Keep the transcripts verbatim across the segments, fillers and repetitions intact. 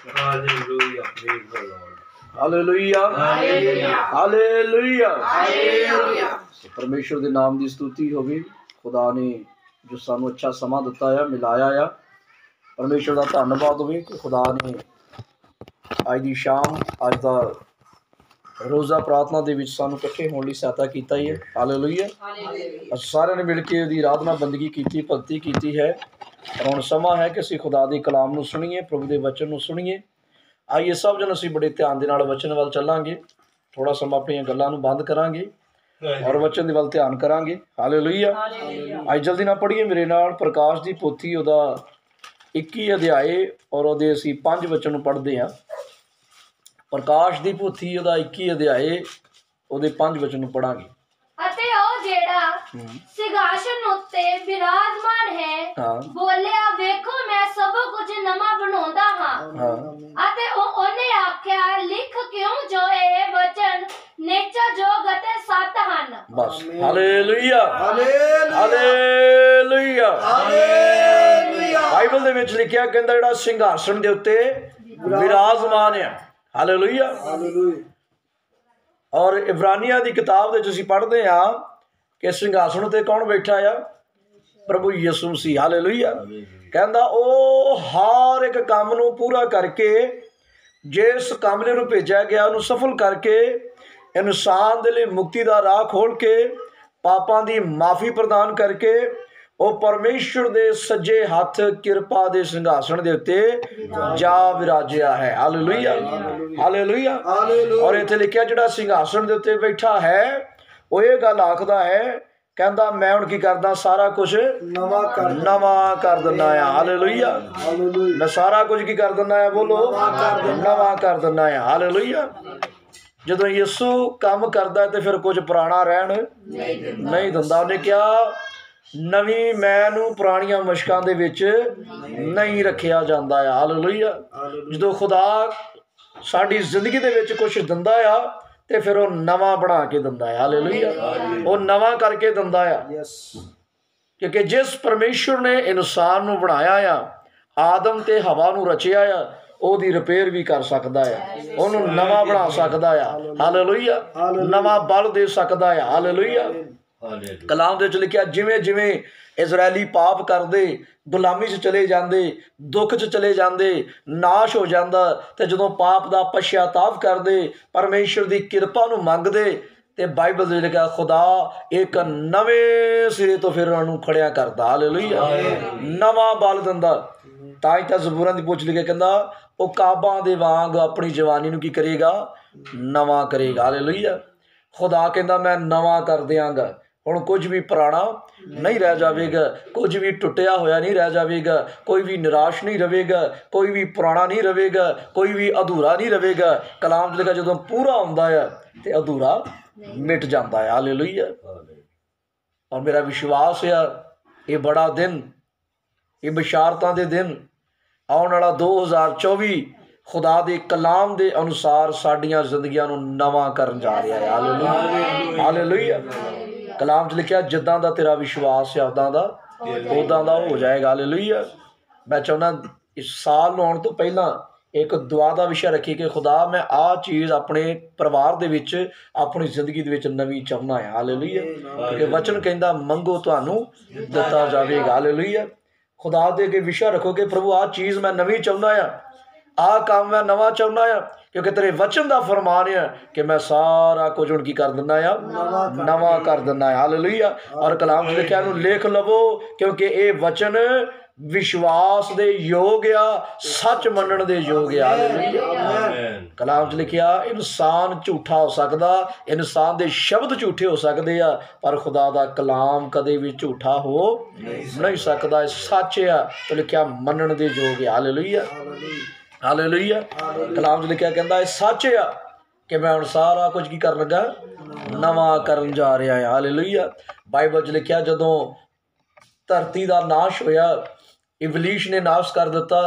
Hallelujah. Praise the Lord. Hallelujah hallelujah hallelujah. ਪਰਮੇਸ਼ਰ ਦੇ ਨਾਮ ਦੀ ਸਤੁਤੀ ਹੋਵੇ। ਖੁਦਾ ਨੇ ਜੋ ਸਾਨੂੰ ਅੱਛਾ ਸਮਾਂ ਦਿੱਤਾ ਆ, ਮਿਲਾਇਆ ਆ, ਪਰਮੇਸ਼ਰ ਦਾ ਧੰਨਵਾਦ ਹੋਵੇ ਕਿ ਖੁਦਾ ਨੇ ਅੱਜ ਦੀ ਸ਼ਾਮ, ਅੱਜ ਦਾ ਰੋਜ਼ਾ ਪ੍ਰਾਰਥਨਾ ਦੇ ਵਿੱਚ ਸਾਨੂੰ ਇਕੱਠੇ ਹੋਣ ਲਈ ਸਹਾਇਤਾ ਕੀਤਾ ਹੀ ਹੈ। ਹਾਲੇਲੂਇਆ। ਅਸੀਂ ਸਾਰਿਆਂ ਨੇ ਮਿਲ ਕੇ ਉਹਦੀ ਆਰਾਧਨਾ ਬੰਦਗੀ ਕੀਤੀ, ਭਗਤੀ ਕੀਤੀ ਹੈ। ਹੁਣ ਸਮਾਂ ਹੈ ਕਿ ਅਸੀਂ ਖੁਦਾ ਦੇ ਕਲਾਮ ਨੂੰ ਸੁਣੀਏ, ਪ੍ਰਭੂ ਦੇ ਵਚਨ ਨੂੰ ਸੁਣੀਏ। ਆਈਏ ਸਭ ਜਣ ਅਸੀਂ ਬੜੇ ਧਿਆਨ ਦੇ ਨਾਲ ਵਚਨ ਵੱਲ ਚੱਲਾਂਗੇ। ਥੋੜਾ ਸਮਾਂ ਆਪਣੀਆਂ ਗੱਲਾਂ ਨੂੰ ਬੰਦ ਕਰਾਂਗੇ ਔਰ ਵਚਨ ਦੇ ਵੱਲ ਧਿਆਨ ਕਰਾਂਗੇ। ਹਾਲੇਲੂਇਆ। ਅੱਜ ਜਲਦੀ ਨਾਲ ਪੜ੍ਹੀਏ ਮੇਰੇ ਨਾਲ ਪ੍ਰਕਾਸ਼ ਦੀ ਪੋਥੀ, ਉਹਦਾ ਇੱਕੀ ਅਧਿਆਏ ਔਰ ਉਹਦੇ ਅਸੀਂ ਪੰਜ ਵਚਨ ਨੂੰ ਪੜ੍ਹਦੇ ਹਾਂ। ਪ੍ਰਕਾਸ਼ ਦੀ ਪੋਥੀ ਉਹਦਾ ਇੱਕੀ ਅਧਿਆਏ ਉਹਦੇ ਪੰਜ ਵਚਨ ਨੂੰ ਪੜਾਂਗੇ। ਅਤੇ ਉਹ ਜਿਹੜਾ ਸਿੰਘਾਸਨ ਉੱਤੇ ਬਿਰਾਜਮਾਨ ਹੈ ਬੋਲਿਆ, ਵੇਖੋ ਮੈਂ ਸਭ ਕੁਝ ਨਵਾਂ ਬਣਾਉਂਦਾ ਹਾਂ। ਅਤੇ ਉਹ ਉਹਨੇ ਆਖਿਆ, ਲਿਖ ਕਿਉਂ ਜੋ ਇਹ ਵਚਨ ਨਿਸ਼ਚੈ ਜੋਗ ਅਤੇ ਸੱਤ ਹਨ। ਬਸ। Hallelujah hallelujah hallelujah. ਬਾਈਬਲ ਦੇ ਵਿੱਚ ਲਿਖਿਆ ਕਹਿੰਦਾ ਜਿਹੜਾ ਸਿੰਘਾਸਨ ਦੇ ਉੱਤੇ ਬਿਰਾਜਮਾਨ ਆ। ਹਾਲੇਲੂਇਆ। ਔਰ ਇਬਰਾਨੀਆਂ ਦੀ ਕਿਤਾਬ ਦੇ ਵਿੱਚ ਅਸੀਂ ਪੜ੍ਹਦੇ ਹਾਂ ਕਿ ਸਿੰਘਾਸਨ ਉੱਤੇ ਕੌਣ ਬੈਠਾ ਆ? ਪ੍ਰਭੂ ਯਿਸੂ ਮਸੀਹ। ਹਾਲੇਲੂਇਆ। ਕਹਿੰਦਾ ਉਹ ਹਰ ਇੱਕ ਕੰਮ ਨੂੰ ਪੂਰਾ ਕਰਕੇ, ਜਿਸ ਕੰਮ ਲਈ ਉਹਨੂੰ ਭੇਜਿਆ ਗਿਆ ਉਹਨੂੰ ਸਫਲ ਕਰਕੇ, ਇਨਸਾਨ ਦੇ ਲਈ ਮੁਕਤੀ ਦਾ ਰਾਹ ਖੋਲ੍ਹ ਕੇ, ਪਾਪਾਂ ਦੀ ਮਾਫੀ ਪ੍ਰਦਾਨ ਕਰਕੇ ਉਹ ਪਰਮੇਸ਼ਰ ਦੇ ਸੱਜੇ ਹੱਥ ਕਿਰਪਾ ਦੇ ਸਿੰਘਾਸਨ ਦੇ ਉੱਤੇ ਜਾ ਵਿਰਾਜਿਆ ਹੈ। Hallelujah hallelujah. ਔਰ ਇੱਥੇ ਲਿਖਿਆ ਜਿਹੜਾ ਸਿੰਘਾਸਨ ਦੇ ਉੱਤੇ ਬੈਠਾ ਹੈ ਉਹ ਇਹ ਗੱਲ ਆਖਦਾ ਹੈ, ਕਹਿੰਦਾ ਮੈਂ ਹੁਣ ਕੀ ਕਰਦਾ, ਸਾਰਾ ਕੁਝ ਨਵਾਂ ਕਰ ਨਵਾਂ ਕਰ ਦਿੰਦਾ ਆ। ਹਾਲੇਲੂਇਆ। ਮੈਂ ਸਾਰਾ ਕੁਝ ਕੀ ਕਰ ਦਿੰਦਾ ਆ? ਬੋਲੋ, ਨਵਾਂ ਕਰ ਦਿੰਦਾ ਆ। ਹਾਲੇਲੂਇਆ। ਜਦੋਂ ਯਿਸੂ ਕੰਮ ਕਰਦਾ ਤੇ ਫਿਰ ਕੁਝ ਪੁਰਾਣਾ ਰਹਿਣ ਨਹੀਂ ਦਿੰਦਾ। ਉਹਨੇ ਕਿਹਾ ਨਵੀਂ ਮੈਂ ਨੂੰ ਪੁਰਾਣੀਆਂ ਮੁਸ਼ਕਾਂ ਦੇ ਵਿੱਚ ਨਹੀਂ ਰੱਖਿਆ ਜਾਂਦਾ ਆ। ਹਾਲੇਲੂਇਆ। ਜਦੋਂ ਖੁਦਾ ਸਾਡੀ ਜ਼ਿੰਦਗੀ ਦੇ ਵਿੱਚ ਕੁਝ ਦਿੰਦਾ ਆ ਤੇ ਫਿਰ ਉਹ ਨਵਾਂ ਬਣਾ ਕੇ ਦਿੰਦਾ ਆ। ਹਾਲੇਲੂਇਆ। ਉਹ ਨਵਾਂ ਕਰਕੇ ਦਿੰਦਾ ਆ, ਕਿਉਂਕਿ ਜਿਸ ਪਰਮੇਸ਼ਰ ਨੇ ਇਨਸਾਨ ਨੂੰ ਬਣਾਇਆ ਆ, ਆਦਮ ਤੇ ਹਵਾ ਨੂੰ ਰਚਿਆ ਆ, ਉਹਦੀ ਰਿਪੇਅਰ ਵੀ ਕਰ ਸਕਦਾ ਆ, ਉਹਨੂੰ ਨਵਾਂ ਬਣਾ ਸਕਦਾ ਆ। ਹਾਲੇਲੂਇਆ। ਨਵਾਂ ਬਲ ਦੇ ਸਕਦਾ ਆ। ਹਾਲੇਲੂਇਆ। ਕਲਾਮ ਦੇ ਵਿੱਚ ਲਿਖਿਆ ਜਿਵੇਂ ਜਿਵੇਂ ਇਜ਼ਰਾਈਲੀ ਪਾਪ ਕਰਦੇ, ਗੁਲਾਮੀ 'ਚ ਚਲੇ ਜਾਂਦੇ, ਦੁੱਖ 'ਚ ਚਲੇ ਜਾਂਦੇ, ਨਾਸ਼ ਹੋ ਜਾਂਦਾ, ਤੇ ਜਦੋਂ ਪਾਪ ਦਾ ਪਛਤਾਵਾ ਕਰਦੇ, ਪਰਮੇਸ਼ਰ ਦੀ ਕਿਰਪਾ ਨੂੰ ਮੰਗਦੇ, ਤੇ ਬਾਈਬਲ ਦੇ ਲਿਖਿਆ ਖੁਦਾ ਇੱਕ ਨਵੇਂ ਸਿਰੇ ਤੋਂ ਫਿਰ ਉਹਨਾਂ ਨੂੰ ਖੜਿਆ ਕਰਦਾ। ਹਾਲੇਲੂਇਆ। ਨਵਾਂ ਬਲ ਦਿੰਦਾ। ਤਾਂ ਹੀ ਤਾਂ ਜ਼ਬੂਰਾਂ ਦੀ ਪੁੱਛ ਲਿਖਿਆ, ਕਹਿੰਦਾ ਉਹ ਕਾਬਾਂ ਦੇ ਵਾਂਗ ਆਪਣੀ ਜਵਾਨੀ ਨੂੰ ਕੀ ਕਰੇਗਾ? ਨਵਾਂ ਕਰੇਗਾ। ਹਾਲੇਲੂਇਆ। ਖੁਦਾ ਕਹਿੰਦਾ ਮੈਂ ਨਵਾਂ ਕਰ ਦਿਆਂਗਾ। ਹੁਣ ਕੁਝ ਵੀ ਪੁਰਾਣਾ ਨਹੀਂ ਰਹਿ ਜਾਵੇਗਾ, ਕੁਝ ਵੀ ਟੁੱਟਿਆ ਹੋਇਆ ਨਹੀਂ ਰਹਿ ਜਾਵੇਗਾ, ਕੋਈ ਵੀ ਨਿਰਾਸ਼ ਨਹੀਂ ਰਹੇਗਾ, ਕੋਈ ਵੀ ਪੁਰਾਣਾ ਨਹੀਂ ਰਹੇਗਾ, ਕੋਈ ਵੀ ਅਧੂਰਾ ਨਹੀਂ ਰਹੇਗਾ। ਕਲਾਮ 'ਚ ਲਿਖਿਆ ਜਦੋਂ ਪੂਰਾ ਹੁੰਦਾ ਆ ਤੇ ਅਧੂਰਾ ਮਿਟ ਜਾਂਦਾ ਹੈ। ਹਾਲੇਲੂਇਆ। ਔਰ ਮੇਰਾ ਵਿਸ਼ਵਾਸ ਆ ਇਹ ਬੜਾ ਦਿਨ, ਇਹ ਬਿਸ਼ਾਰਤਾਂ ਦੇ ਦਿਨ, ਆਉਣ ਵਾਲਾ ਦੋ ਹਜ਼ਾਰ ਚੌਵੀ ਖੁਦਾ ਦੇ ਕਲਾਮ ਦੇ ਅਨੁਸਾਰ ਸਾਡੀਆਂ ਜ਼ਿੰਦਗੀਆਂ ਨੂੰ ਨਵਾਂ ਕਰਨ ਜਾ ਰਿਹਾ ਹੈ। Hallelujah hallelujah. ਕਲਾਮ 'ਚ ਲਿਖਿਆ ਜਿੱਦਾਂ ਦਾ ਤੇਰਾ ਵਿਸ਼ਵਾਸ ਹੈ ਉੱਦਾਂ ਦਾ ਉੱਦਾਂ ਦਾ ਹੋ ਜਾਏਗਾ। ਹਾਲੇਲੂਇਆ। ਮੈਂ ਚਾਹੁੰਦਾ ਇਸ ਸਾਲ ਨੂੰ ਆਉਣ ਤੋਂ ਪਹਿਲਾਂ ਇੱਕ ਦੁਆ ਦਾ ਵਿਸ਼ਾ ਰੱਖੀ ਕਿ ਖੁਦਾ ਮੈਂ ਆਹ ਚੀਜ਼ ਆਪਣੇ ਪਰਿਵਾਰ ਦੇ ਵਿੱਚ, ਆਪਣੀ ਜ਼ਿੰਦਗੀ ਦੇ ਵਿੱਚ ਨਵੀਂ ਚਾਹੁੰਦਾ ਹੈ। ਹਾਲੇਲੂਇਆ। ਕਿਉਂਕਿ ਵਚਨ ਕਹਿੰਦਾ ਮੰਗੋ ਤੁਹਾਨੂੰ ਦਿੱਤਾ ਜਾਵੇਗਾ। ਹਾਲੇਲੂਇਆ। ਖੁਦਾ ਦੇ ਅੱਗੇ ਵਿਸ਼ਾ ਰੱਖੋ ਕਿ ਪ੍ਰਭੂ ਆਹ ਚੀਜ਼ ਮੈਂ ਨਵੀਂ ਚਾਹੁੰਦਾ ਆ, ਆਹ ਕੰਮ ਮੈਂ ਨਵਾਂ ਚਾਹੁੰਦਾ ਆ, ਕਿਉਂਕਿ ਤੇਰੇ ਵਚਨ ਦਾ ਫਰਮਾਨ ਆ ਕਿ ਮੈਂ ਸਾਰਾ ਕੁਝ ਹੁਣ ਕੀ ਕਰ ਦਿੰਦਾ ਆ? ਨਵਾਂ ਕਰ ਦਿੰਦਾ ਆ। ਹਾਲੇਲੂਇਆ। ਔਰ ਕਲਾਮ 'ਚ ਲਿਖਿਆ ਇਹਨੂੰ ਲਿਖ ਲਵੋ ਕਿਉਂਕਿ ਇਹ ਵਚਨ ਵਿਸ਼ਵਾਸ ਦੇ ਯੋਗ ਆ, ਸੱਚ ਮੰਨਣ ਦੇ ਯੋਗ ਆ। ਹਾਲੇਲੂਇਆ। ਕਲਾਮ 'ਚ ਲਿਖਿਆ ਇਨਸਾਨ ਝੂਠਾ ਹੋ ਸਕਦਾ, ਇਨਸਾਨ ਦੇ ਸ਼ਬਦ ਝੂਠੇ ਹੋ ਸਕਦੇ ਆ, ਪਰ ਖੁਦਾ ਦਾ ਕਲਾਮ ਕਦੇ ਵੀ ਝੂਠਾ ਹੋ ਨਹੀਂ ਸਕਦਾ। ਇਹ ਸੱਚ ਆ ਤੇ ਲਿਖਿਆ ਮੰਨਣ ਦੇ ਯੋਗ ਆ। Hallelujah hallelujah. ਕਲਾਮ 'ਚ ਲਿਖਿਆ ਕਹਿੰਦਾ ਇਹ ਸੱਚ ਆ ਕਿ ਮੈਂ ਹੁਣ ਸਾਰਾ ਕੁਝ ਕੀ ਕਰਨ ਲੱਗਾ? ਨਵਾਂ ਕਰਨ ਜਾ ਰਿਹਾ ਹੈ। ਹਾਲੇਲੂਇਆ। ਬਾਈਬਲ 'ਚ ਲਿਖਿਆ ਜਦੋਂ ਧਰਤੀ ਦਾ ਨਾਸ਼ ਹੋਇਆ, ਇਬਲੀਸ ਨੇ ਨਾਸ਼ ਕਰ ਦਿੱਤਾ,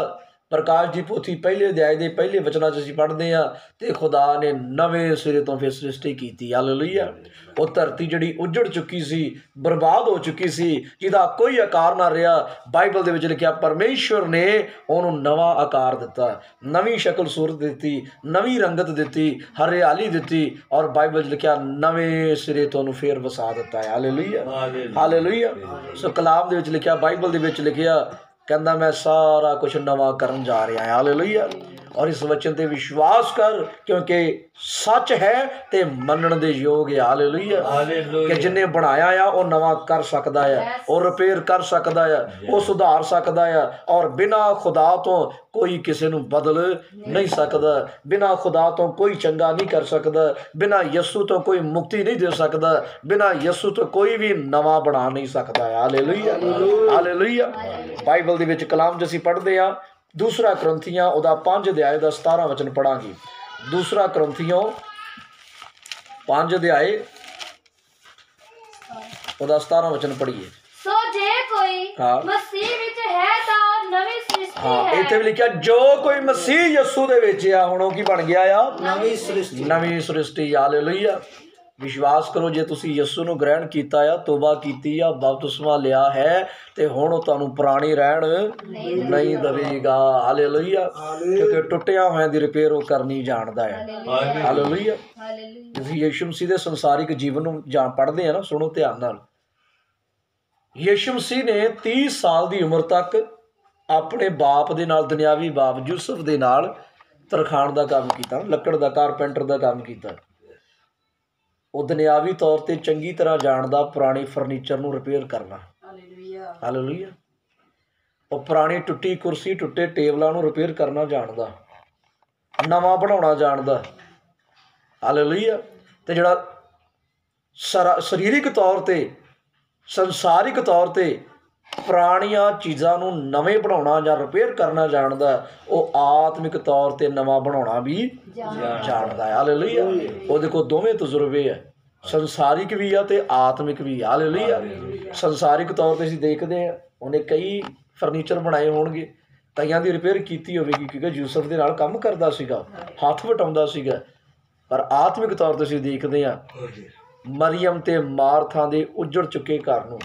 ਪ੍ਰਕਾਸ਼ ਦੀ ਪੋਥੀ ਪਹਿਲੇ ਅਧਿਆਏ ਦੇ ਪਹਿਲੇ ਵਚਨਾਂ 'ਚ ਅਸੀਂ ਪੜ੍ਹਦੇ ਹਾਂ ਤੇ ਖੁਦਾ ਨੇ ਨਵੇਂ ਸਿਰੇ ਤੋਂ ਫਿਰ ਸ੍ਰਿਸ਼ਟੀ ਕੀਤੀ। ਹਾਲੇਲੂਇਆ। ਉਹ ਧਰਤੀ ਜਿਹੜੀ ਉੱਜੜ ਚੁੱਕੀ ਸੀ, ਬਰਬਾਦ ਹੋ ਚੁੱਕੀ ਸੀ, ਜਿਹਦਾ ਕੋਈ ਆਕਾਰ ਨਾ ਰਿਹਾ, ਬਾਈਬਲ ਦੇ ਵਿੱਚ ਲਿਖਿਆ ਪਰਮੇਸ਼ਵਰ ਨੇ ਉਹਨੂੰ ਨਵਾਂ ਆਕਾਰ ਦਿੱਤਾ, ਨਵੀਂ ਸ਼ਕਲ ਸੂਰਤ ਦਿੱਤੀ, ਨਵੀਂ ਰੰਗਤ ਦਿੱਤੀ, ਹਰਿਆਲੀ ਦਿੱਤੀ, ਔਰ ਬਾਈਬਲ 'ਚ ਲਿਖਿਆ ਨਵੇਂ ਸਿਰੇ ਤੋਂ ਉਹਨੂੰ ਫੇਰ ਵਸਾ ਦਿੱਤਾ ਹੈ। Hallelujah, hallelujah. ਸੋ ਕਲਾਮ ਦੇ ਵਿੱਚ ਲਿਖਿਆ, ਬਾਈਬਲ ਦੇ ਵਿੱਚ ਲਿਖਿਆ, ਕਹਿੰਦਾ ਮੈਂ ਸਾਰਾ ਕੁਝ ਨਵਾਂ ਕਰਨ ਜਾ ਰਿਹਾ ਹਾਂ। ਹਾਲੇਲੂਇਆ। ਔਰ ਇਸ ਵਚਨ ਤੇ ਵਿਸ਼ਵਾਸ ਕਰ, ਕਿਉਂਕਿ ਸੱਚ ਹੈ ਤੇ ਮੰਨਣ ਦੇ ਯੋਗ ਹੈ। ਹਾਲੇਲੂਇਆ। ਕਿ ਜਿਹਨੇ ਬਣਾਇਆ ਆ ਉਹ ਨਵਾਂ ਕਰ ਸਕਦਾ ਆ, ਉਹ ਰਿਪੇਅਰ ਕਰ ਸਕਦਾ ਆ, ਉਹ ਸੁਧਾਰ ਸਕਦਾ ਆ, ਔਰ ਬਿਨਾਂ ਖੁਦਾ ਤੋਂ ਕੋਈ ਕਿਸੇ ਨੂੰ ਬਦਲ ਨਹੀਂ ਸਕਦਾ, ਬਿਨਾਂ ਖੁਦਾ ਤੋਂ ਕੋਈ ਚੰਗਾ ਨਹੀਂ ਕਰ ਸਕਦਾ, ਬਿਨਾਂ ਯਿਸੂ ਤੋਂ ਕੋਈ ਮੁਕਤੀ ਨਹੀਂ ਦੇ ਸਕਦਾ, ਬਿਨਾਂ ਯਿਸੂ ਤੋਂ ਕੋਈ ਵੀ ਨਵਾਂ ਬਣਾ ਨਹੀਂ ਸਕਦਾ। Hallelujah, hallelujah. ਬਾਈਬਲ ਦੇ ਵਿੱਚ ਕਲਾਮ 'ਚ ਅਸੀਂ ਪੜ੍ਹਦੇ ਹਾਂ, ਦੂਸਰਾ ਕਰੰਥੀਆਂ ਉਹਦਾ ਪੰਜ ਅਧਿਆਏ ਦਾ ਸਤਾਰਾਂ ਵਚਨ ਪੜਾਂਗੇ। ਦੂਸਰਾ ਕਰੰਥੀਆਂ ਪੰਜ ਅਧਿਆਏ ਉਹਦਾ ਸਤਾਰਾਂ ਵਚਨ ਪੜ੍ਹੀਏ। ਸੋ ਜੇ ਕੋਈ ਮਸੀਹ ਵਿੱਚ ਹੈ ਤਾਂ ਉਹ ਨਵੀਂ ਸ੍ਰਿਸ਼ਟੀ ਹੈ। ਇੱਥੇ ਵੀ ਲਿਖਿਆ ਜੋ ਕੋਈ ਮਸੀਹ ਯਿਸੂ ਦੇ ਵਿੱਚ ਆ, ਹੁਣ ਉਹ ਕੀ ਬਣ ਗਿਆ ਆ? ਨਵੀਂ ਸ੍ਰਿਸ਼ਟੀ, ਨਵੀਂ ਸ੍ਰਿਸ਼ਟੀ। ਹਾਲੇਲੂਇਆ। ਵਿਸ਼ਵਾਸ ਕਰੋ, ਜੇ ਤੁਸੀਂ ਯਿਸੂ ਨੂੰ ਗ੍ਰਹਿਣ ਕੀਤਾ ਆ, ਤੋਬਾ ਕੀਤੀ ਆ, ਬਪਤਿਸਮਾ ਲਿਆ ਹੈ, ਤੇ ਹੁਣ ਉਹ ਤੁਹਾਨੂੰ ਪੁਰਾਣੀ ਰਹਿਣ ਨਹੀਂ ਦੇਵੇਗਾ। ਹਾਲੇਲੂਇਆ। ਕਿਉਂਕਿ ਟੁੱਟਿਆ ਹੋਇਆਂ ਦੀ ਰਿਪੇਅਰ ਉਹ ਕਰਨੀ ਜਾਣਦਾ ਹੈ। ਹਾਲੇਲੂਇਆ। ਤੁਸੀਂ ਯਿਸੂ ਮਸੀਹ ਦੇ ਸੰਸਾਰਿਕ ਜੀਵਨ ਨੂੰ ਜਾਣ ਪੜ੍ਹਦੇ ਆ ਨਾ, ਸੁਣੋ ਧਿਆਨ ਨਾਲ। ਯਿਸੂ ਮਸੀਹ ਨੇ ਤੀਹ ਸਾਲ ਦੀ ਉਮਰ ਤੱਕ ਆਪਣੇ ਬਾਪ ਦੇ ਨਾਲ, ਦੁਨਿਆਵੀ ਬਾਪ ਯੂਸਫ ਦੇ ਨਾਲ ਤਰਖਾਣ ਦਾ ਕੰਮ ਕੀਤਾ, ਲੱਕੜ ਦਾ, ਕਾਰਪੈਂਟਰ ਦਾ ਕੰਮ ਕੀਤਾ। ਉਹ ਦੁਨਿਆਵੀ ਤੌਰ ਤੇ ਚੰਗੀ ਤਰ੍ਹਾਂ ਜਾਣਦਾ ਪੁਰਾਣੀ ਫਰਨੀਚਰ ਨੂੰ ਰਿਪੇਅਰ ਕਰਨਾ। ਹਾਲੇਲੂਇਆ। ਉਹ ਪੁਰਾਣੀ ਟੁੱਟੀ ਕੁਰਸੀ, ਟੁੱਟੇ ਟੇਬਲਾਂ ਨੂੰ ਰਿਪੇਅਰ ਕਰਨਾ ਜਾਣਦਾ, ਨਵਾਂ ਬਣਾਉਣਾ ਜਾਣਦਾ। ਹਾਲੇਲੂਇਆ। ਤੇ ਜਿਹੜਾ ਸਰਾ ਸਰੀਰਕ ਤੌਰ ਤੇ, ਸੰਸਾਰਿਕ ਤੌਰ ਤੇ ਪੁਰਾਣੀਆਂ ਚੀਜ਼ਾਂ ਨੂੰ ਨਵੇਂ ਬਣਾਉਣਾ ਜਾਂ ਰਿਪੇਅਰ ਕਰਨਾ ਜਾਣਦਾ, ਉਹ ਆਤਮਿਕ ਤੌਰ ਤੇ ਨਵਾਂ ਬਣਾਉਣਾ ਵੀ ਜਾਣਦਾ ਹੈ। ਹਾਲੇਲੂਇਆ। ਉਹਦੇ ਕੋਲ ਦੋਵੇਂ ਤਜਰਬੇ ਹੈ, ਸੰਸਾਰਿਕ ਵੀ ਆ ਤੇ ਆਤਮਿਕ ਵੀ। ਹਾਲੇਲੂਇਆ। ਸੰਸਾਰਿਕ ਤੌਰ ਤੇ ਅਸੀਂ ਦੇਖਦੇ ਹਾਂ, ਉਹਨੇ ਕਈ ਫਰਨੀਚਰ ਬਣਾਏ ਹੋਣਗੇ, ਕਈਆਂ ਦੀ ਰਿਪੇਅਰ ਕੀਤੀ ਹੋਵੇਗੀ, ਕਿਉਂਕਿ ਯੂਸਫ ਦੇ ਨਾਲ ਕੰਮ ਕਰਦਾ ਸੀਗਾ, ਹੱਥ ਵਟਾਉਂਦਾ ਸੀਗਾ। ਪਰ ਆਤਮਿਕ ਤੌਰ ਤੇ ਅਸੀਂ ਦੇਖਦੇ ਹਾਂ, ਮਰੀਅਮ ਤੇ ਮਾਰਥਾ ਦੇ ਉੱਜੜ ਚੁੱਕੇ ਘਰ ਨੂੰ,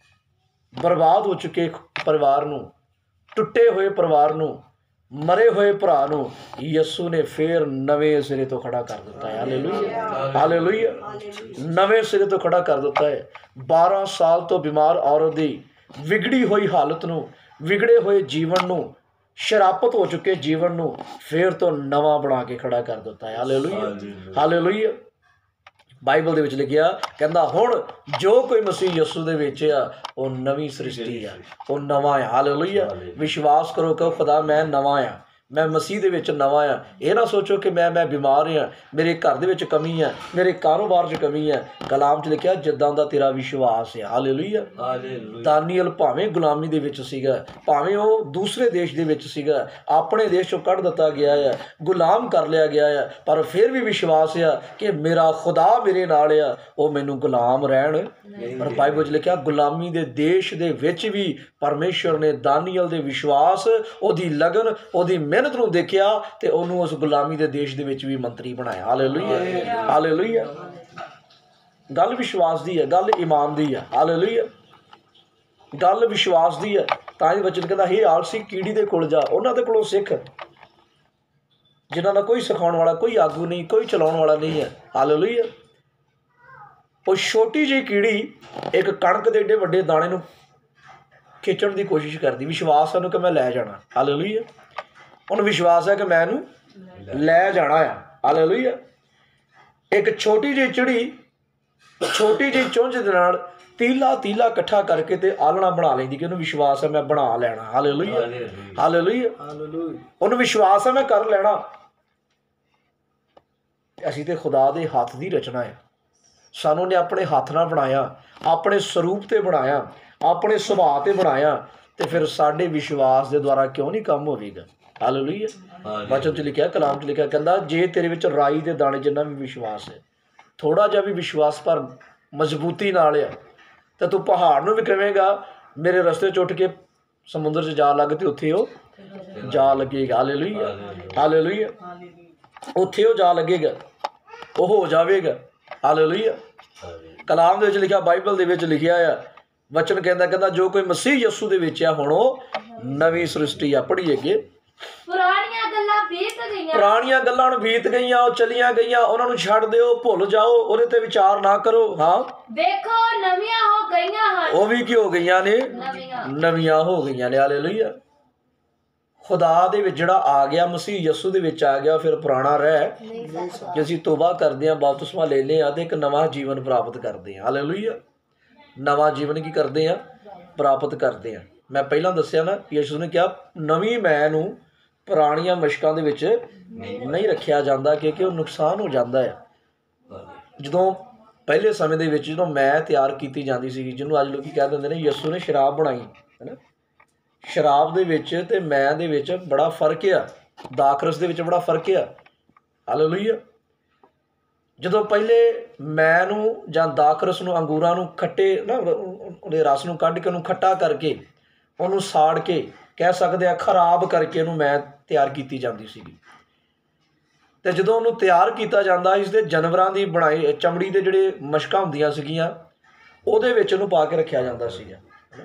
ਬਰਬਾਦ ਹੋ ਚੁੱਕੇ ਪਰਿਵਾਰ ਨੂੰ, ਟੁੱਟੇ ਹੋਏ ਪਰਿਵਾਰ ਨੂੰ, ਮਰੇ ਹੋਏ ਭਰਾ ਨੂੰ ਯਿਸੂ ਨੇ ਫੇਰ ਨਵੇਂ ਸਿਰੇ ਤੋਂ ਖੜਾ ਕਰ ਦਿੱਤਾ ਹੈ। Hallelujah, hallelujah. ਨਵੇਂ ਸਿਰੇ ਤੋਂ ਖੜਾ ਕਰ ਦਿੱਤਾ ਹੈ। ਬਾਰਾਂ ਸਾਲ ਤੋਂ ਬਿਮਾਰ ਔਰਤ ਦੀ ਵਿਗੜੀ ਹੋਈ ਹਾਲਤ ਨੂੰ, ਵਿਗੜੇ ਹੋਏ ਜੀਵਨ ਨੂੰ, ਸ਼ਰਾਪਤ ਹੋ ਚੁੱਕੇ ਜੀਵਨ ਨੂੰ ਫੇਰ ਤੋਂ ਨਵਾਂ ਬਣਾ ਕੇ ਖੜਾ ਕਰ ਦਿੱਤਾ ਹੈ। Hallelujah, hallelujah. ਬਾਈਬਲ ਦੇ ਵਿੱਚ ਲਿਖਿਆ, ਕਹਿੰਦਾ ਹੁਣ ਜੋ ਕੋਈ ਮਸੀਹ ਯਿਸੂ ਦੇ ਵਿੱਚ ਆ, ਉਹ ਨਵੀਂ ਸ੍ਰਿਸ਼ਟੀ ਆ, ਉਹ ਨਵਾਂ ਆ। ਹਾਲੇਲੂਇਆ। ਵਿਸ਼ਵਾਸ ਕਰੋ ਕਿ ਖੁਦਾ ਮੈਂ ਨਵਾਂ ਆ, ਮੈਂ ਮਸੀਹ ਦੇ ਵਿੱਚ ਨਵਾਂ ਆ। ਇਹ ਨਾ ਸੋਚੋ ਕਿ ਮੈਂ ਮੈਂ ਬਿਮਾਰ ਹਾਂ, ਮੇਰੇ ਘਰ ਦੇ ਵਿੱਚ ਕਮੀ ਹੈ, ਮੇਰੇ ਕਾਰੋਬਾਰ 'ਚ ਕਮੀ ਹੈ। ਕਲਾਮ 'ਚ ਲਿਖਿਆ ਜਿੱਦਾਂ ਦਾ ਤੇਰਾ ਵਿਸ਼ਵਾਸ ਹੈ। ਹਾਲੇਲੂਇਆ। ਦਾਨੀਏਲ ਭਾਵੇਂ ਗੁਲਾਮੀ ਦੇ ਵਿੱਚ ਸੀਗਾ, ਭਾਵੇਂ ਉਹ ਦੂਸਰੇ ਦੇਸ਼ ਦੇ ਵਿੱਚ ਸੀਗਾ, ਆਪਣੇ ਦੇਸ਼ 'ਚੋਂ ਕੱਢ ਦਿੱਤਾ ਗਿਆ ਹੈ, ਗੁਲਾਮ ਕਰ ਲਿਆ ਗਿਆ ਹੈ, ਪਰ ਫਿਰ ਵੀ ਵਿਸ਼ਵਾਸ ਆ ਕਿ ਮੇਰਾ ਖੁਦਾ ਮੇਰੇ ਨਾਲ ਆ, ਉਹ ਮੈਨੂੰ ਗੁਲਾਮ ਰਹਿਣ। ਪਰ ਬਾਈਬਲ 'ਚ ਲਿਖਿਆ ਗੁਲਾਮੀ ਦੇ ਦੇਸ਼ ਦੇ ਵਿੱਚ ਵੀ ਪਰਮੇਸ਼ਵਰ ਨੇ ਦਾਨੀਏਲ ਦੇ ਵਿਸ਼ਵਾਸ, ਉਹਦੀ ਲਗਨ, ਉਹਦੀ ਮਿਹਨਤ ਨੂੰ ਦੇਖਿਆ ਤੇ ਉਹਨੂੰ ਉਸ ਗੁਲਾਮੀ ਦੇ ਦੇਸ਼ ਦੇ ਵਿੱਚ ਵੀ ਮੰਤਰੀ ਬਣਾਇਆ। Hallelujah, hallelujah. ਗੱਲ ਵਿਸ਼ਵਾਸ ਦੀ ਹੈ, ਗੱਲ ਈਮਾਨ ਦੀ ਹੈ। ਹਾਲੇਲੂਇਆ। ਗੱਲ ਵਿਸ਼ਵਾਸ ਦੀ ਹੈ। ਤਾਂ ਹੀ ਵਚਨ ਕਹਿੰਦਾ ਹੇ ਆਲਸੀ ਕੀੜੀ ਦੇ ਕੋਲ ਜਾ, ਉਹਨਾਂ ਦੇ ਕੋਲੋਂ ਸਿੱਖ, ਜਿਨ੍ਹਾਂ ਦਾ ਕੋਈ ਸਿਖਾਉਣ ਵਾਲਾ, ਕੋਈ ਆਗੂ ਨਹੀਂ, ਕੋਈ ਚਲਾਉਣ ਵਾਲਾ ਨਹੀਂ ਹੈ। ਹਾਲੇਲੂਇਆ। ਉਹ ਛੋਟੀ ਜਿਹੀ ਕੀੜੀ ਇੱਕ ਕਣਕ ਦੇ ਏਡੇ ਵੱਡੇ ਦਾਣੇ ਨੂੰ ਖਿੱਚਣ ਦੀ ਕੋਸ਼ਿਸ਼ ਕਰਦੀ, ਵਿਸ਼ਵਾਸ ਉਹਨੂੰ ਕਿ ਮੈਂ ਲੈ ਜਾਣਾ। ਹਾਲੇਲੂਇਆ। ਉਹਨੂੰ ਵਿਸ਼ਵਾਸ ਹੈ ਕਿ ਮੈਂ ਇਹਨੂੰ ਲੈ ਜਾਣਾ ਆ। ਹਾਲੇਲੂਇਆ। ਇੱਕ ਛੋਟੀ ਜਿਹੀ ਚਿੜੀ ਛੋਟੀ ਜਿਹੀ ਚੁੰਝ ਦੇ ਨਾਲ ਤੀਲਾ ਤੀਲਾ ਇਕੱਠਾ ਕਰਕੇ ਤੇ ਆਲਣਾ ਬਣਾ ਲੈਂਦੀ, ਕਿ ਉਹਨੂੰ ਵਿਸ਼ਵਾਸ ਹੈ ਮੈਂ ਬਣਾ ਲੈਣਾ। Hallelujah, hallelujah. ਉਹਨੂੰ ਵਿਸ਼ਵਾਸ ਹੈ ਮੈਂ ਕਰ ਲੈਣਾ। ਅਸੀਂ ਤੇ ਖੁਦਾ ਦੇ ਹੱਥ ਦੀ ਰਚਨਾ ਹੈ, ਸਾਨੂੰ ਨੇ ਆਪਣੇ ਹੱਥ ਨਾਲ ਬਣਾਇਆ, ਆਪਣੇ ਸਰੂਪ ਤੇ ਬਣਾਇਆ, ਆਪਣੇ ਸੁਭਾਅ ਤੇ ਬਣਾਇਆ, ਤੇ ਫਿਰ ਸਾਡੇ ਵਿਸ਼ਵਾਸ ਦੇ ਦੁਆਰਾ ਕਿਉਂ ਨਹੀਂ ਕੰਮ ਹੋਵੇਗਾ। ਹਾਲੇਲੂਇਆ। ਵਚਨ 'ਚ ਲਿਖਿਆ, ਕਲਾਮ 'ਚ ਲਿਖਿਆ, ਕਹਿੰਦਾ ਜੇ ਤੇਰੇ ਵਿੱਚ ਰਾਈ ਦੇ ਦਾਣੇ ਜਿੰਨਾ ਵੀ ਵਿਸ਼ਵਾਸ ਹੈ, ਥੋੜ੍ਹਾ ਜਿਹਾ ਵੀ ਵਿਸ਼ਵਾਸ ਪਰ ਮਜ਼ਬੂਤੀ ਨਾਲ ਆ, ਤਾਂ ਤੂੰ ਪਹਾੜ ਨੂੰ ਵੀ ਕਹੇਂਗਾ ਮੇਰੇ ਰਸਤੇ 'ਚ ਉੱਠ ਕੇ ਸਮੁੰਦਰ 'ਚ ਜਾ ਲੱਗ ਤੇ ਉੱਥੇ ਉਹ ਜਾ ਲੱਗੇਗਾ। Hallelujah, hallelujah. ਉੱਥੇ ਉਹ ਜਾ ਲੱਗੇਗਾ, ਉਹ ਹੋ ਜਾਵੇਗਾ। ਹਾਲੇਲੂਇਆ। ਕਲਾਮ ਦੇ ਵਿੱਚ ਲਿਖਿਆ, ਬਾਈਬਲ ਦੇ ਵਿੱਚ ਲਿਖਿਆ ਆ, ਵਚਨ ਕਹਿੰਦਾ ਕਹਿੰਦਾ ਜੋ ਕੋਈ ਮਸੀਹ ਯਿਸੂ ਦੇ ਵਿੱਚ ਆ ਹੁਣ ਉਹ ਨਵੀਂ ਸ੍ਰਿਸ਼ਟੀ ਆ। ਪੜ੍ਹੀਏ ਅੱਗੇ। ਪੁਰਾਣੀਆਂ ਗੱਲਾਂ ਬੀਤ ਗਈਆਂ, ਪੁਰਾਣੀਆਂ ਗੱਲਾਂ ਹੁਣ ਬੀਤ ਗਈਆਂ, ਉਹ ਚਲੀਆਂ ਗਈਆਂ, ਉਹਨਾਂ ਨੂੰ ਛੱਡ ਦਿਓ, ਭੁੱਲ ਜਾਓ, ਉਹਦੇ ਤੇ ਵਿਚਾਰ ਨਾ ਕਰੋ। ਹਾਂ, ਵੇਖੋ ਨਵੀਆਂ ਹੋ ਗਈਆਂ ਹਨ। ਉਹ ਵੀ ਕੀ ਹੋ ਗਈਆਂ ਨੇ? ਨਵੀਆਂ ਨਵੀਆਂ ਹੋ ਗਈਆਂ ਨੇ। ਹਾਲੇਲੂਇਆ। ਖੁਦਾ ਦੇ ਵਿੱਚ ਜਿਹੜਾ ਆ ਗਿਆ, ਮਸੀਹ ਯਿਸੂ ਦੇ ਵਿੱਚ ਆ ਗਿਆ, ਫਿਰ ਪੁਰਾਣਾ ਰਹਿ ਜੇ ਅਸੀਂ ਤੋਬਾ ਕਰਦੇ ਹਾਂ, ਬਪਤਿਸਮਾ ਲੈਂਦੇ ਹਾਂ ਤੇ ਇੱਕ ਨਵਾਂ ਜੀਵਨ ਪ੍ਰਾਪਤ ਕਰਦੇ ਹਾਂ। ਹਾਲੇਲੂਇਆ। ਨਵਾਂ ਜੀਵਨ ਕੀ ਕਰਦੇ ਹਾਂ? ਪ੍ਰਾਪਤ ਕਰਦੇ ਹਾਂ। ਮੈਂ ਪਹਿਲਾਂ ਦੱਸਿਆ ਨਾ, ਯਿਸੂ ਨੇ ਕਿਹਾ ਨਵੀਂ ਮੈਂ ਨੂੰ ਪੁਰਾਣੀਆਂ ਮਸ਼ਕਾਂ ਦੇ ਵਿੱਚ ਨਹੀਂ ਰੱਖਿਆ ਜਾਂਦਾ, ਕਿਉਂਕਿ ਉਹ ਨੁਕਸਾਨ ਹੋ ਜਾਂਦਾ ਹੈ। ਜਦੋਂ ਪਹਿਲੇ ਸਮੇਂ ਦੇ ਵਿੱਚ ਜਦੋਂ ਮੈਂ ਤਿਆਰ ਕੀਤੀ ਜਾਂਦੀ ਸੀ, ਜਿਹਨੂੰ ਅੱਜ ਲੋਕੀ ਕਹਿ ਦਿੰਦੇ ਨੇ ਯਿਸੂ ਨੇ ਸ਼ਰਾਬ ਬਣਾਈ, ਹੈ ਨਾ। ਸ਼ਰਾਬ ਦੇ ਵਿੱਚ ਤੇ ਮੈਂ ਦੇ ਵਿੱਚ ਬੜਾ ਫਰਕ ਆ, ਦਾਖਰਸ ਦੇ ਵਿੱਚ ਬੜਾ ਫਰਕ ਆ। ਹਾਲੇਲੂਇਆ। ਜਦੋਂ ਪਹਿਲੇ ਮੈਂ ਨੂੰ ਜਾਂ ਦਾਖਰਸ ਨੂੰ, ਅੰਗੂਰਾਂ ਨੂੰ ਖੱਟੇ ਨਾ, ਉਹਦੇ ਰਸ ਨੂੰ ਕੱਢ ਕੇ ਉਹਨੂੰ ਖੱਟਾ ਕਰਕੇ, ਉਹਨੂੰ ਸਾੜ ਕੇ, ਕਹਿ ਸਕਦੇ ਆ ਖਰਾਬ ਕਰਕੇ ਉਹਨੂੰ ਮੈਂ ਤਿਆਰ ਕੀਤੀ ਜਾਂਦੀ ਸੀਗੀ। ਅਤੇ ਜਦੋਂ ਉਹਨੂੰ ਤਿਆਰ ਕੀਤਾ ਜਾਂਦਾ, ਇਸ ਦੇ ਜਾਨਵਰਾਂ ਦੀ ਬਣਾਈ ਚਮੜੀ ਦੇ ਜਿਹੜੇ ਮਸ਼ਕਾਂ ਹੁੰਦੀਆਂ ਸੀਗੀਆਂ, ਉਹਦੇ ਵਿੱਚ ਉਹਨੂੰ ਪਾ ਕੇ ਰੱਖਿਆ ਜਾਂਦਾ ਸੀਗਾ।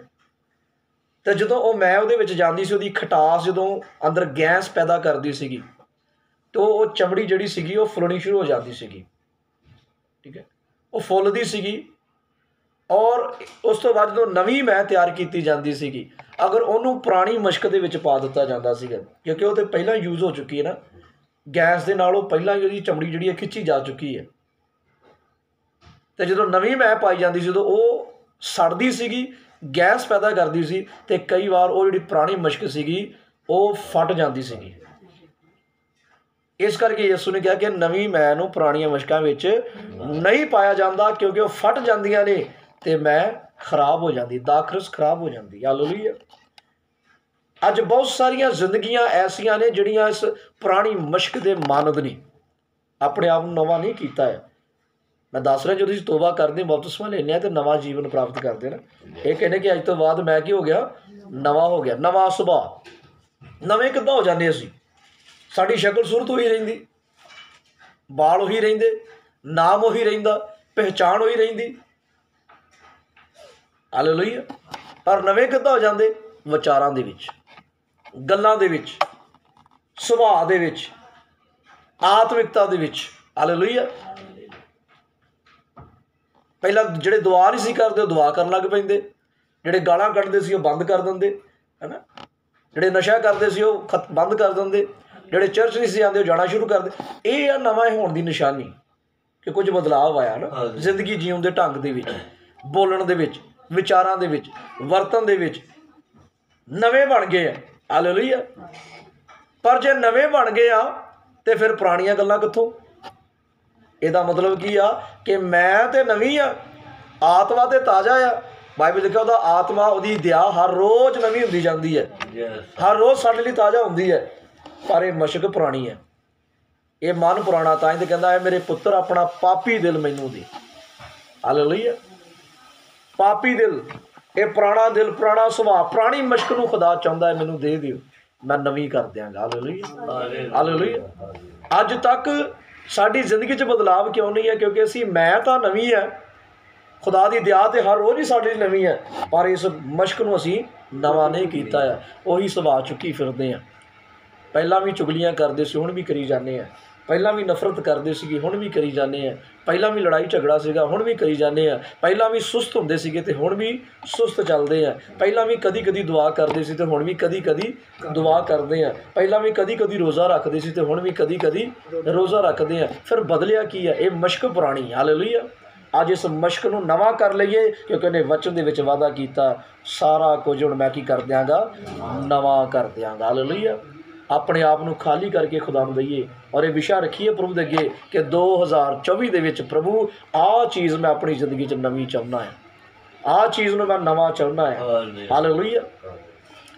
ਅਤੇ ਜਦੋਂ ਉਹ ਮੈਂ ਉਹਦੇ ਵਿੱਚ ਜਾਂਦੀ ਸੀ, ਉਹਦੀ ਖਟਾਸ ਜਦੋਂ ਅੰਦਰ ਗੈਸ ਪੈਦਾ ਕਰਦੀ ਸੀਗੀ, ਤਾਂ ਉਹ ਚਮੜੀ ਜਿਹੜੀ ਸੀਗੀ ਉਹ ਫੁੱਲਣੀ ਸ਼ੁਰੂ ਹੋ ਜਾਂਦੀ ਸੀਗੀ। ਠੀਕ ਹੈ, ਉਹ ਫੁੱਲਦੀ ਸੀਗੀ। ਔਰ ਉਸ ਤੋਂ ਬਾਅਦ ਜਦੋਂ ਨਵੀਂ ਮੈਂ ਤਿਆਰ ਕੀਤੀ ਜਾਂਦੀ ਸੀਗੀ, ਅਗਰ ਉਹਨੂੰ ਪੁਰਾਣੀ ਮਸ਼ਕ ਦੇ ਵਿੱਚ ਪਾ ਦਿੱਤਾ ਜਾਂਦਾ ਸੀਗਾ, ਕਿਉਂਕਿ ਉਹ ਤਾਂ ਪਹਿਲਾਂ ਯੂਜ਼ ਹੋ ਚੁੱਕੀ ਹੈ ਨਾ, ਗੈਸ ਦੇ ਨਾਲ ਉਹ ਪਹਿਲਾਂ ਹੀ ਉਹਦੀ ਚਮੜੀ ਜਿਹੜੀ ਹੈ ਖਿੱਚੀ ਜਾ ਚੁੱਕੀ ਹੈ। ਅਤੇ ਜਦੋਂ ਨਵੀਂ ਮੈਂ ਪਾਈ ਜਾਂਦੀ ਸੀ, ਉਦੋਂ ਉਹ ਸੜਦੀ ਸੀਗੀ, ਗੈਸ ਪੈਦਾ ਕਰਦੀ ਸੀ, ਅਤੇ ਕਈ ਵਾਰ ਉਹ ਜਿਹੜੀ ਪੁਰਾਣੀ ਮਸ਼ਕ ਸੀਗੀ ਉਹ ਫਟ ਜਾਂਦੀ ਸੀਗੀ। ਇਸ ਕਰਕੇ ਯਿਸੂ ਨੇ ਕਿਹਾ ਕਿ ਨਵੀਂ ਮੈਂ ਨੂੰ ਪੁਰਾਣੀਆਂ ਮਸ਼ਕਾਂ ਵਿੱਚ ਨਹੀਂ ਪਾਇਆ ਜਾਂਦਾ, ਕਿਉਂਕਿ ਉਹ ਫਟ ਜਾਂਦੀਆਂ ਨੇ ਅਤੇ ਮੈਂ ਖਰਾਬ ਹੋ ਜਾਂਦੀ, ਦਾਖਰਸ ਖਰਾਬ ਹੋ ਜਾਂਦੀ। ਹਾਲੇਲੂਇਆ। ਅੱਜ ਬਹੁਤ ਸਾਰੀਆਂ ਜ਼ਿੰਦਗੀਆਂ ਐਸੀਆਂ ਨੇ ਜਿਹੜੀਆਂ ਇਸ ਪੁਰਾਣੀ ਮਸ਼ਕ ਦੇ ਮਾਨਦ ਨੇ, ਆਪਣੇ ਆਪ ਨੂੰ ਨਵਾਂ ਨਹੀਂ ਕੀਤਾ ਹੈ। ਮੈਂ ਦੱਸ ਰਿਹਾ, ਜਦੋਂ ਅਸੀਂ ਤੋਬਾ ਕਰਦੇ, ਬਪਤਿਸਮਾ ਲੈਂਦੇ ਹਾਂ ਅਤੇ ਨਵਾਂ ਜੀਵਨ ਪ੍ਰਾਪਤ ਕਰਦੇ ਨਾ, ਇਹ ਕਹਿੰਦੇ ਕਿ ਅੱਜ ਤੋਂ ਬਾਅਦ ਮੈਂ ਕੀ ਹੋ ਗਿਆ? ਨਵਾਂ ਹੋ ਗਿਆ, ਨਵਾਂ ਸੁਭਾਅ। ਨਵੇਂ ਕਿੱਦਾਂ ਹੋ ਜਾਂਦੇ ਅਸੀਂ? ਸਾਡੀ ਸ਼ਕਲ ਸੂਰਤ ਉਹੀ ਰਹਿੰਦੀ, ਬਾਲ ਉਹੀ ਰਹਿੰਦੇ, ਨਾਮ ਉਹੀ ਰਹਿੰਦਾ, ਪਹਿਚਾਣ ਉਹੀ ਰਹਿੰਦੀ। ਹਾਲੇਲੂਇਆ। ਪਰ ਨਵੇਂ ਕਿੱਦਾਂ ਹੋ ਜਾਂਦੇ? ਵਿਚਾਰਾਂ ਦੇ ਵਿੱਚ, ਗੱਲਾਂ ਦੇ ਵਿੱਚ, ਸੁਭਾਅ ਦੇ ਵਿੱਚ, ਆਤਮਿਕਤਾ ਦੇ ਵਿੱਚ। ਹਾਲੇਲੂਇਆ। ਪਹਿਲਾਂ ਜਿਹੜੇ ਦੁਆ ਨਹੀਂ ਸੀ ਕਰਦੇ, ਉਹ ਦੁਆ ਕਰਨ ਲੱਗ ਪੈਂਦੇ। ਜਿਹੜੇ ਗਾਲਾਂ ਕੱਢਦੇ ਸੀ ਉਹ ਬੰਦ ਕਰ ਦਿੰਦੇ, ਹੈ ਨਾ। ਜਿਹੜੇ ਨਸ਼ਾ ਕਰਦੇ ਸੀ ਉਹ ਖਤ ਬੰਦ ਕਰ ਦਿੰਦੇ। ਜਿਹੜੇ ਚਰਚ ਨਹੀਂ ਸੀ ਆਉਂਦੇ ਉਹ ਜਾਣਾ ਸ਼ੁਰੂ ਕਰਦੇ। ਇਹ ਆ ਨਵਾਂ ਹੋਣ ਦੀ ਨਿਸ਼ਾਨੀ ਕਿ ਕੁਝ ਬਦਲਾਵ ਆਇਆ ਨਾ ਜ਼ਿੰਦਗੀ ਜੀਉਣ ਦੇ ਢੰਗ ਦੇ ਵਿੱਚ, ਬੋਲਣ ਦੇ ਵਿੱਚ, ਵਿਚਾਰਾਂ ਦੇ ਵਿੱਚ, ਵਰਤਨ ਦੇ ਵਿੱਚ। ਨਵੇਂ ਬਣ ਗਏ ਆ। ਹਾਲੇਲੂਇਆ। ਪਰ ਜੇ ਨਵੇਂ ਬਣ ਗਏ ਆ ਤੇ ਫਿਰ ਪੁਰਾਣੀਆਂ ਗੱਲਾਂ ਕਿੱਥੋਂ? ਇਹਦਾ ਮਤਲਬ ਕੀ ਆ ਕਿ ਮੈਂ ਤੇ ਨਵੀਂ ਆ, ਆਤਮਾ ਤੇ ਤਾਜ਼ਾ ਆ। ਬਾਈਬਲ ਲਿਖਿਆ ਉਹਦਾ ਆਤਮਾ, ਉਹਦੀ ਦਿਆ ਹਰ ਰੋਜ਼ ਨਵੀਂ ਹੁੰਦੀ ਜਾਂਦੀ ਹੈ, ਹਰ ਰੋਜ਼ ਸਾਡੇ ਲਈ ਤਾਜ਼ਾ ਹੁੰਦੀ ਹੈ। ਪਰ ਇਹ ਮਸ਼ਕ ਪੁਰਾਣੀ ਹੈ, ਇਹ ਮਨ ਪੁਰਾਣਾ। ਤਾਂ ਹੀ ਤਾਂ ਕਹਿੰਦਾ ਹੈ ਮੇਰੇ ਪੁੱਤਰ ਆਪਣਾ ਪਾਪੀ ਦਿਲ ਮੈਨੂੰ ਦੇ। ਹਾਲੇਲੂਇਆ। ਪਾਪੀ ਦਿਲ, ਇਹ ਪੁਰਾਣਾ ਦਿਲ, ਪੁਰਾਣਾ ਸੁਭਾਅ, ਪੁਰਾਣੀ ਮਸ਼ਕ ਨੂੰ ਖੁਦਾ ਚਾਹੁੰਦਾ ਹੈ ਮੈਨੂੰ ਦੇ ਦਿਓ, ਮੈਂ ਨਵੀਂ ਕਰ ਦਿਆਂਗਾ। ਹਾਲੇਲੂਇਆ। ਹਾਲੇਲੂਇਆ। ਅੱਜ ਤੱਕ ਸਾਡੀ ਜ਼ਿੰਦਗੀ 'ਚ ਬਦਲਾਵ ਕਿਉਂ ਨਹੀਂ ਹੈ? ਕਿਉਂਕਿ ਅਸੀਂ ਮੈਂ ਤਾਂ ਨਵੀਂ ਹੈ, ਖੁਦਾ ਦੀ ਦਿਆ ਤੇ ਹਰ ਰੋਜ਼ ਹੀ ਸਾਡੇ ਲਈ ਨਵੀਂ ਹੈ, ਪਰ ਇਸ ਮਸ਼ਕ ਨੂੰ ਅਸੀਂ ਨਵਾਂ ਨਹੀਂ ਕੀਤਾ ਹੈ। ਉਹੀ ਸੁਭਾਅ ਚੁੱਕੀ ਫਿਰਦੇ ਹਾਂ। ਪਹਿਲਾਂ ਵੀ ਚੁਗਲੀਆਂ ਕਰਦੇ ਸੀ, ਹੁਣ ਵੀ ਕਰੀ ਜਾਂਦੇ ਹਾਂ। ਪਹਿਲਾਂ ਵੀ ਨਫ਼ਰਤ ਕਰਦੇ ਸੀਗੇ, ਹੁਣ ਵੀ ਕਰੀ ਜਾਂਦੇ ਹਾਂ। ਪਹਿਲਾਂ ਵੀ ਲੜਾਈ ਝਗੜਾ ਸੀਗਾ, ਹੁਣ ਵੀ ਕਰੀ ਜਾਂਦੇ ਹਾਂ। ਪਹਿਲਾਂ ਵੀ ਸੁਸਤ ਹੁੰਦੇ ਸੀਗੇ ਅਤੇ ਹੁਣ ਵੀ ਸੁਸਤ ਚੱਲਦੇ ਹਾਂ। ਪਹਿਲਾਂ ਵੀ ਕਦੀ ਕਦੀ ਦੁਆ ਕਰਦੇ ਸੀ ਅਤੇ ਹੁਣ ਵੀ ਕਦੀ ਕਦੀ ਦੁਆ ਕਰਦੇ ਹਾਂ। ਪਹਿਲਾਂ ਵੀ ਕਦੀ ਕਦੀ ਰੋਜ਼ਾ ਰੱਖਦੇ ਸੀ ਅਤੇ ਹੁਣ ਵੀ ਕਦੀ ਕਦੀ ਰੋਜ਼ਾ ਰੱਖਦੇ ਹਾਂ। ਫਿਰ ਬਦਲਿਆ ਕੀ ਹੈ? ਇਹ ਮਸ਼ਕ ਪੁਰਾਣੀ। ਹਾਲੇਲੂਇਆ। ਅੱਜ ਇਸ ਮਸ਼ਕ ਨੂੰ ਨਵਾਂ ਕਰ ਲਈਏ, ਕਿਉਂਕਿ ਉਹਨੇ ਵਚਨ ਦੇ ਵਿੱਚ ਵਾਅਦਾ ਕੀਤਾ, ਸਾਰਾ ਕੁਝ ਹੁਣ ਮੈਂ ਕੀ ਕਰ ਦਿਆਂਗਾ? ਨਵਾਂ ਕਰ ਦਿਆਂਗਾ। ਹਾਲੇਲੂਇਆ। ਆਪਣੇ ਆਪ ਨੂੰ ਖਾਲੀ ਕਰਕੇ ਖੁਦਾ ਨੂੰ ਦਈਏ ਔਰ ਇਹ ਵਿਸ਼ਾ ਰੱਖੀਏ ਪ੍ਰਭੂ ਦੇ ਅੱਗੇ ਕਿ ਦੋ ਹਜ਼ਾਰ ਚੌਵੀ ਦੇ ਵਿੱਚ ਪ੍ਰਭੂ ਆਹ ਚੀਜ਼ ਮੈਂ ਆਪਣੀ ਜ਼ਿੰਦਗੀ 'ਚ ਨਵੀਂ ਚਾਹੁੰਦਾ ਹੈ, ਆਹ ਚੀਜ਼ ਨੂੰ ਮੈਂ ਨਵਾਂ ਚਾਹੁੰਦਾ ਹੈ। ਹਾਲੇਲੂਇਆ।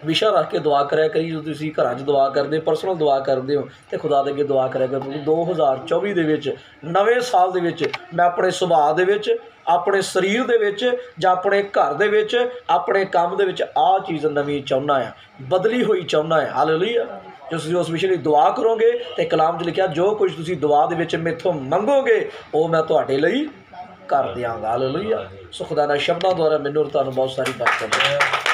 ਵਿਸ਼ਾ ਰੱਖ ਕੇ ਦੁਆ ਕਰਿਆ ਕਰੀ। ਜਦੋਂ ਤੁਸੀਂ ਘਰਾਂ 'ਚ ਦੁਆ ਕਰਦੇ ਹੋ, ਪਰਸਨਲ ਦੁਆ ਕਰਦੇ ਹੋ, ਤੇ ਖੁਦਾ ਦੇ ਅੱਗੇ ਦੁਆ ਕਰਿਆ ਕਰੋ ਦੋ ਹਜ਼ਾਰ ਚੌਵੀ ਦੇ ਵਿੱਚ, ਨਵੇਂ ਸਾਲ ਦੇ ਵਿੱਚ, ਮੈਂ ਆਪਣੇ ਸੁਭਾਅ ਦੇ ਵਿੱਚ, ਆਪਣੇ ਸਰੀਰ ਦੇ ਵਿੱਚ, ਜਾਂ ਆਪਣੇ ਘਰ ਦੇ ਵਿੱਚ, ਆਪਣੇ ਕੰਮ ਦੇ ਵਿੱਚ ਆਹ ਚੀਜ਼ ਨਵੀਂ ਚਾਹੁੰਦਾ ਆ, ਬਦਲੀ ਹੋਈ ਚਾਹੁੰਦਾ ਆ। ਹਾਲੇਲੂਇਆ। ਜੋ ਤੁਸੀਂ ਉਸ ਵਿਸ਼ੇ ਲਈ ਦੁਆ ਕਰੋਗੇ ਤੇ ਕਲਾਮ 'ਚ ਲਿਖਿਆ, ਜੋ ਕੁਝ ਤੁਸੀਂ ਦੁਆ ਦੇ ਵਿੱਚ ਮੈਥੋਂ ਮੰਗੋਗੇ ਉਹ ਮੈਂ ਤੁਹਾਡੇ ਲਈ ਕਰ ਦਿਆਂਗਾ। ਹਾਲੇਲੂਇਆ। ਸੋ ਖੁਦਾ ਦੇ ਸ਼ਬਦਾਂ ਦੁਆਰਾ ਮੈਨੂੰ ਤੁਹਾਨੂੰ ਬਹੁਤ ਸਾਰੀ ਬਰਕਤ ਹੈ।